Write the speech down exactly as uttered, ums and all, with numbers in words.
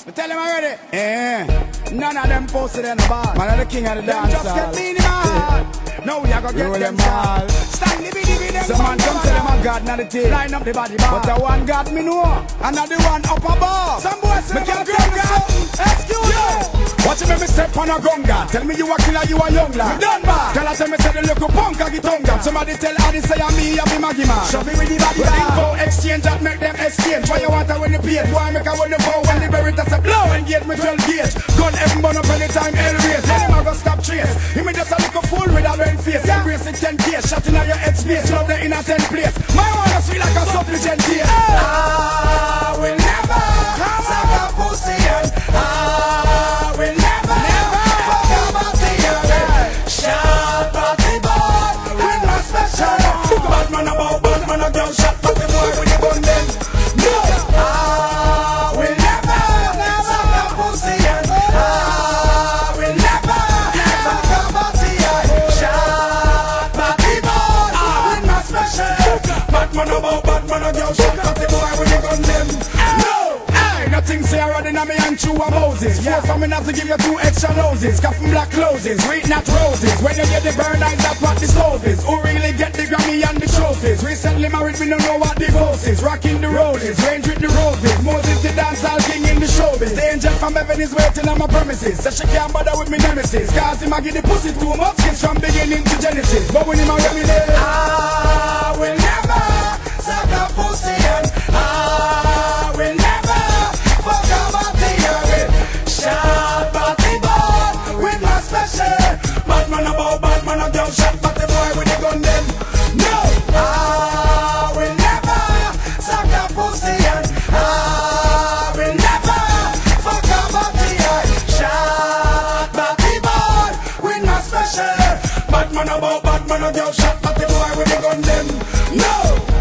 Tell him already. Yeah. None of them posted in the bar. Man, I'm the king of the dance. Just get Beenie, man. No, we are gonna get them all. Stand the Beenie with them. Some man come tell them I'm God, not the tail. Line up the body bar. But the one God me know, and not the one up above. Some boys say, me can't tell me something. Excuse me. Watch me, me step on a gunga. Tell me you a killer, you a young lad. Done bad. Tell her, tell me, say the little punk, I get tongue. Somebody tell Adi, say I'm me, I be Maggie man. Show me with the body bar. Info exchange, that make them exchange. Why you want to win the page? Why make I win the phone when the Veritas a blow? Engage me twelve gauge. Gun heaven burn up anytime, hell race. Tell him I go stop trace. He me just a little fool with a red face. Embrace it ten K, shot in your head space. Love the inner ten place. My wanna feel like a supplicant here. I will never suck a pussy and I will never, never fuck about the other. Shot but the boy with my special. Bad man about bad man a girl shot but the boy with the gun them. No, I will never suck a pussy and I will never fuck about the other. Shot but the boy with my special. Bad man about bad man a girl shot but the boy with the gun them. No. Nothing say I run in me and chew a Moses. Yeah, for me not to give you two extra noses. Cuffin' black closes, read not roses. When you get the burn eyes, that's what the stove is. Who really get the Grammy and the trophies? Recently married, we don't know what divorce is. Rocking the roses, range with the roses. Moses the dancehall king in the showbiz. The angel from heaven is waiting on my premises. Says she can't bother with me nemesis. Cause him I give the pussy too much kids from beginning to Genesis. But when him a reminisce, I will never suck a pussy and I will never fuck about the other. Shot but the boy with my special. Bad man about bad man a girl shot but the boy with the gun them. No, I will never suck a pussy and I will never fuck about the other. Shot but the boy with my special. Bad man about bad man a girl shot but the boy with the gun them. No.